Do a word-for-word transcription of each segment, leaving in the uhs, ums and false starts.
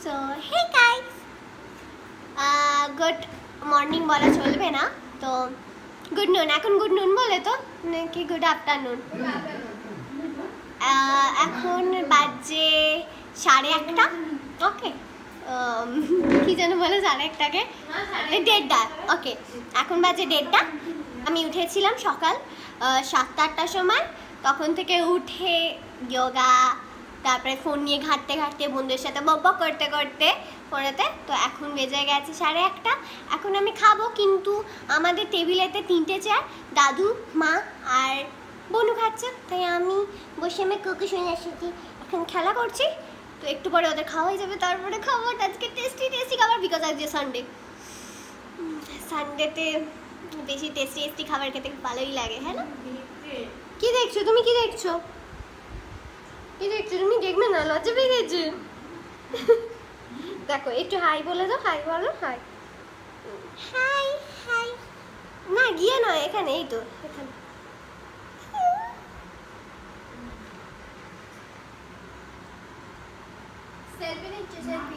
So hey guys, uh, good morning বলা চলবে না তো গুড নুন এখন গুড নুন বলে তো নাকি গুড আফটারনুন এখন বাজে সাড়ে একটা ওকে কি যেন বলে সাড়ে একটাকে দেড়টা ওকে এখন বাজে দেড়টা আমি উঠেছিলাম সকাল সাতটা আটটার সময় তখন থেকে উঠে যোগা তারপরে ফোন নিয়ে ঘাঁটতে ঘাঁটতে বন্ধুদের সাথে বক বক করতে করতে ফোনেতে তো এখন বেজে গেছে সাড়ে একটা এখন আমি খাবো কিন্তু আমাদের টেবিলেতে তিনটে চেয়ার দাদু মা আর বনু খাচ্ছে তাই আমি বসে আমি কোকো শুনে আসছি এখন খেলা করছি তো একটু পরে ওদের খাওয়া হয়ে যাবে তারপরে খাবো আজকে টেস্টি টেস্টি খাবার বিকজ আজকে সানডে সানডেতে বেশি টেস্টি টেস্টি খাবার খেতে ভালোই লাগে হ্যাঁ না কি দেখছো তুমি কি দেখছো কি দেখছো তুমি দেখবে না লজ্জা পেয়ে গেছে দেখো একটু হাই বলে দাও হাই বলো হাই হাই হাই না গিয়ে নয় এখানে এই তো এখানে সেলফি নিচ্ছি সেলফি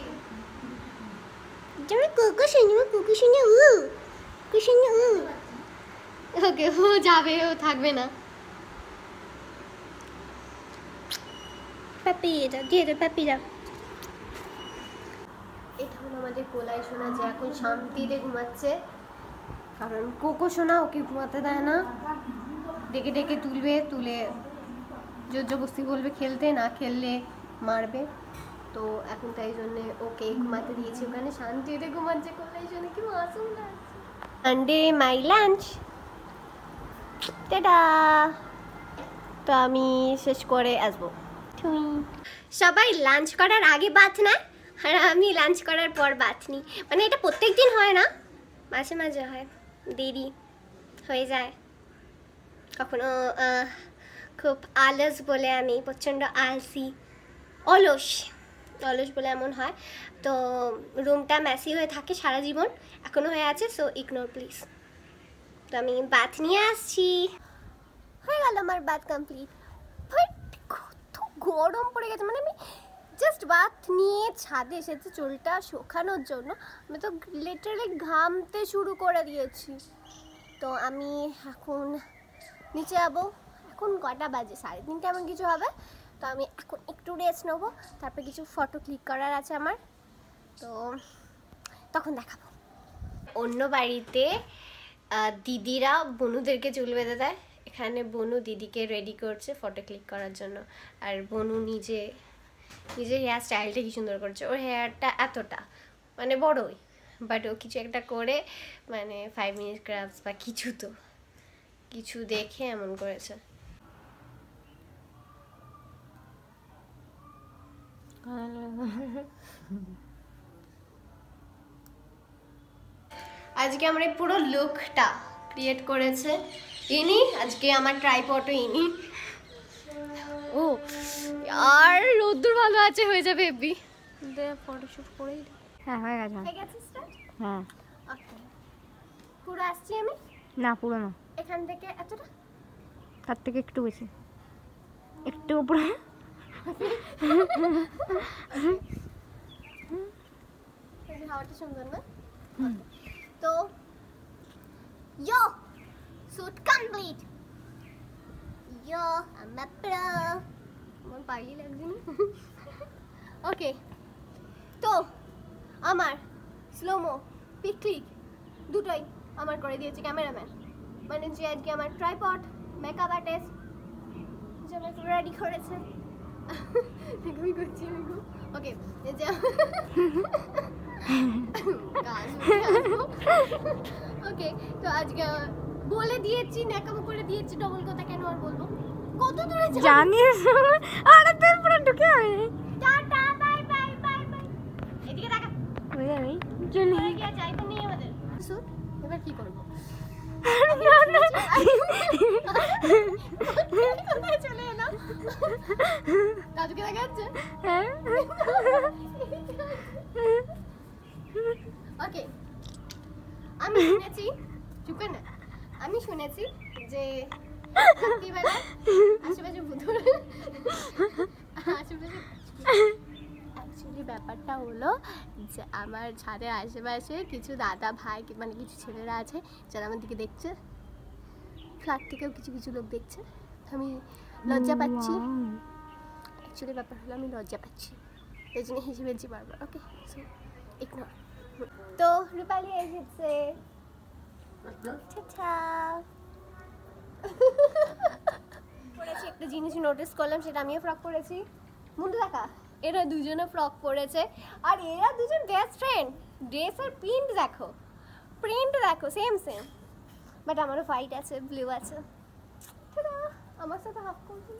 তুমি কোকো শুনি কোকো শুনি উ কোকো শুনি উ ওকে ও যাবে ও থাকবে না পাপি এটা দিয়ে দে পাপি দাও এটা হলো আমাদের কোলাই সোনা যে এখন শান্তিতে ঘুমাচ্ছে কারণ কোকো সোনা ওকে ঘুমাতে দেয় না ডেকে ডেকে তুলবে তুলে জোর জবরদস্তি বলবে খেলতে না খেললে মারবে তো এখন তাই জন্য ওকে ঘুমাতে দিয়েছি ওখানে শান্তিতে ঘুমাচ্ছে কোলাই সোনা কি মাসুম লাগছে সানডে মাই লাঞ্চ টাটা তো আমি শেষ করে আসবো সবাই লাঞ্চ করার আগে বাত নেয় আর আমি লাঞ্চ করার পর বাত নিই মানে এটা প্রত্যেক দিন হয় না মাঝে মাঝে হয় দেরি হয়ে যায় কখনো খুব আলস বলে আমি প্রচণ্ড আলসি অলস অলস বলে এমন হয় তো রুমটা মেসি হয়ে থাকে সারা জীবন এখনও হয়ে আছে সো ইগনোর প্লিজ তো আমি বাত নিয়ে আসছি হয়ে গেল আমার বাত কমপ্লিট গরম পড়ে গেছে মানে আমি জাস্ট বাথ নিয়ে ছাদে এসেছি চুলটা শুকানোর জন্য আমি তো লিটারালি ঘামতে শুরু করে দিয়েছি তো আমি এখন নিচে যাবো এখন কটা বাজে সাড়ে তিনটে এমন কিছু হবে তো আমি এখন একটু রেস্ট নেবো তারপরে কিছু ফটো ক্লিক করার আছে আমার তো তখন দেখাবো অন্য বাড়িতে দিদিরা বনুদেরকে চুল বেঁধে দেয় এখানে বনু দিদিকে রেডি করছে ফটো ক্লিক করার জন্য আর বনু নিজে নিজের হেয়ার স্টাইলটা কি সুন্দর করছে ওর হেয়ারটা এতটা মানে বড়ই বাট ও কিছু একটা করে মানে ফাইভ মিনিট ক্রাফটস বা কিছু তো কিছু দেখে এমন করেছে আজকে আমরা পুরো লুকটা ক্রিয়েট করেছে ইনি আজকে আমার ট্রাইপডও ইনি ও আর রোদ্দুর ভালো আছে হয়ে যাবে এফবি দে ফটোশুট করেই হ্যাঁ হয়ে গেছে হয়ে গেছে স্টার্ট হ্যাঁ ওকে পুরো আসছি আমি না পুরো না এখান থেকে এতটা তার থেকে একটু বেশি একটু উপরে এই হাওয়াটা সুন্দর না তো yo shoot complete yo I'm a pro মন পাগলি লাগছে না ওকে তো আমার স্লোমো পিক ক্লিক দুটোই আমার করে দিয়েছে ক্যামেরাম্যান মানে যে আজকে আমার ট্রাইপড মেকআপ আর্টিস্ট যে আমাকে রেডি করেছে দেখবি করছি আমি ওকে এই যে ওকে তো আজকে বলে দিয়েছি ন্যাকামো করে দিয়েছি ডবল কথা কেন আর বলবো কত দূরে জানিস আরে তোর পুরো ঢুকে হবে tata bye bye bye bye এদিকে দেখা হয়ে যাবে চলে গিয়ে যাই তো নেই আমাদের শুট এবার কি করব চলে এলো দাদুকে দেখা যাচ্ছে হ্যাঁ ওকে আমি শুনেছি চুপ কর না আমি শুনেছি যে রাত্রিবেলা আশেপাশে ভূত আশেপাশে অ্যাকচুয়ালি অ্যাকচুয়ালি ব্যাপারটা হলো যে আমার ছাদের আশেপাশে কিছু দাদা ভাই মানে কিছু ছেলেরা আছে যারা আমার দিকে দেখছে, ফ্ল্যাট থেকেও কিছু কিছু লোক দেখছে। আমি লজ্জা পাচ্ছি, অ্যাকচুয়ালি ব্যাপার হলো আমি লজ্জা পাচ্ছি, এই জন্য হিসেবে জি বারবার। Okay, so ignore. তো রূপালি এসেছে, পরেছি একটা জিনিস নোটিস করলাম, সেটা আমিও ফ্রক পরেছি। মুন্ডু দেখা, এরা দুজনে ফ্রক পরেছে আর এরা দুজন বেস্ট ফ্রেন্ড। ড্রেসের প্রিন্ট দেখো, প্রিন্ট দেখো সেম সেম, বাট আমারও হোয়াইট আছে, ব্লু আছে। আমার সাথে হাফ করবি?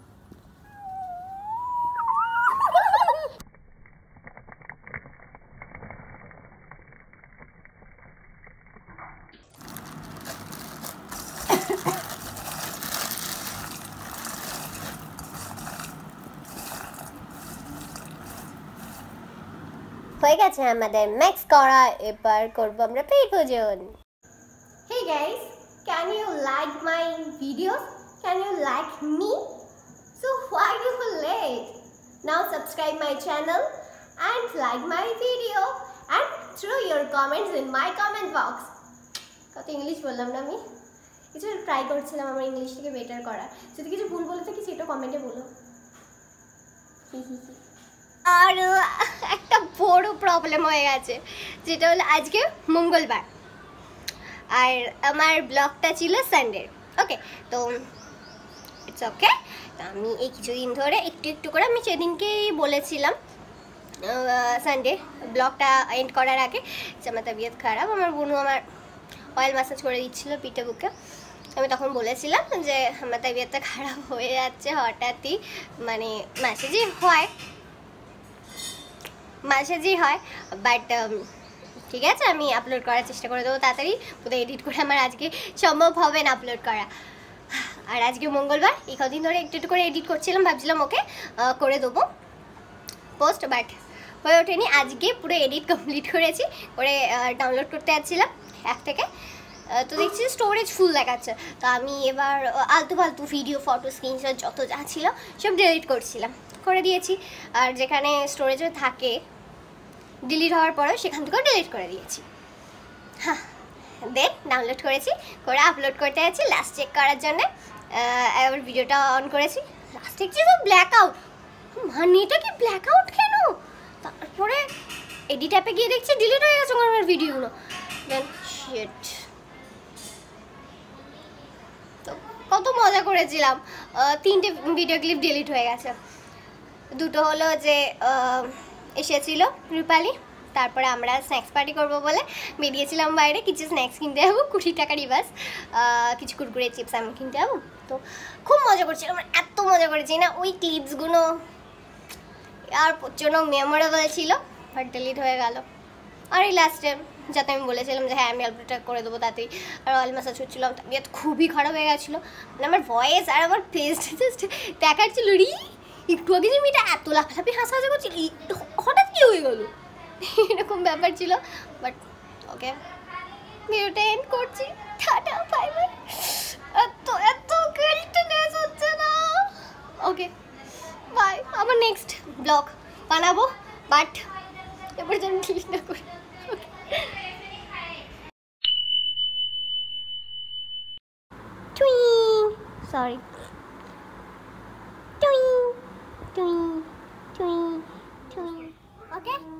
হয়ে গেছে আমাদের ম্যাক্স করা, এবার করবো আমরা পেট ভোজন। Hey guys, can you like my videos? Can you like me? So why you late? Now subscribe my channel and like my video and throw your comments in my comment box. কত English বললাম না আমি, কিছু try করছিলাম আমার ইংলিশটাকে better করা। যদি কিছু ভুল বলে থাকি সেটা কমেন্টে বলো। আর একটা বড় প্রবলেম হয়ে গেছে, যেটা হলো আজকে মঙ্গলবার আর আমার ব্লগটা ছিল সানডে। ওকে, তো ইটস ওকে। তো আমি এই কিছুদিন ধরে একটু একটু করে, আমি সেদিনকেই বলেছিলাম সানডে ব্লগটা এন্ড করার আগে যে আমার তবিয়ত খারাপ, আমার বোনু আমার অয়েল ম্যাসাজ করে দিচ্ছিল পিঠে বুকে। আমি তখন বলেছিলাম যে আমার তবিয়তটা খারাপ হয়ে যাচ্ছে হঠাৎই, মানে ম্যাসেজই হয় ম্যাসেজই হয় বাট ঠিক আছে, আমি আপলোড করার চেষ্টা করে দেবো তাড়াতাড়ি। কোথায় এডিট করে আমার আজকে সম্ভব হবে না আপলোড করা। আর আজকে মঙ্গলবার, এই কদিন ধরে একটু একটু করে এডিট করছিলাম, ভাবছিলাম ওকে করে দেবো পোস্ট, বাট হয়ে ওঠেনি। আজকে পুরো এডিট কমপ্লিট করেছি, করে ডাউনলোড করতে যাচ্ছিলাম অ্যাপ থেকে, তো দেখছি স্টোরেজ ফুল দেখাচ্ছে। তো আমি এবার আলতু ফালতু ভিডিও, ফটো, স্ক্রিনশট যত যা ছিল সব ডিলিট করছিলাম, করে দিয়েছি। আর যেখানে স্টোরেজে থাকে ডিলিট হওয়ার পরেও সেখান থেকেও ডিলিট করে দিয়েছি। হ্যাঁ, দেন ডাউনলোড করেছি, করে আপলোড করতে যাচ্ছি লাস্ট চেক করার জন্য। এবার ভিডিওটা অন করেছি, লাস্ট দেখছি তো ব্ল্যাক আউট। মানে এটা কি ব্ল্যাক আউট কেন? তারপরে এডিট অ্যাপে গিয়ে দেখছি ডিলিট হয়ে গেছে আমার ভিডিওগুলো। দেন শিট, তো কত মজা করেছিলাম, তিনটে ভিডিও ক্লিপ ডিলিট হয়ে গেছে। দুটো হলো যে এসেছিল রূপালি, তারপরে আমরা স্ন্যাক্স পার্টি করবো বলে বেরিয়েছিলাম বাইরে, কিছু স্ন্যাক্স কিনতে যাবো, কুড়ি টাকা রিবাস, কিছু কুরকুরে চিপস আমি কিনতে যাবো। তো খুব মজা করছিলাম, এত মজা করেছি না, ওই ক্লিপসগুলো আর প্রচণ্ড মেমোরেবল ছিল, বাট ডিলিট হয়ে গেল। আর এই লাস্টে যাতে আমি বলেছিলাম যে হ্যাঁ আমি আপলোডটা করে দেবো তাতেই, আর অয়েল ম্যাসাজ হচ্ছিলাম, তবিয়ত খুবই খারাপ হয়ে গেছিলো। মানে আমার ভয়েস আর আমার ফেসটা জাস্ট দেখাচ্ছিল রি, একটু আগে যে মেয়েটা এত লাফালাফি হাসাহাসি করছিল, হঠাৎ কি হয়ে গেল এরকম ব্যাপার ছিল। বাট ওকে, ভিডিওটা এন্ড করছি, টাটা বাই বাই। এত এত গিল্টনেস হচ্ছে না। ওকে বাই, আবার নেক্সট ব্লগ বানাবো, বাট এবার যেন ডিলিট না করি। সরি, টুই টুই টুই টুই। ওকে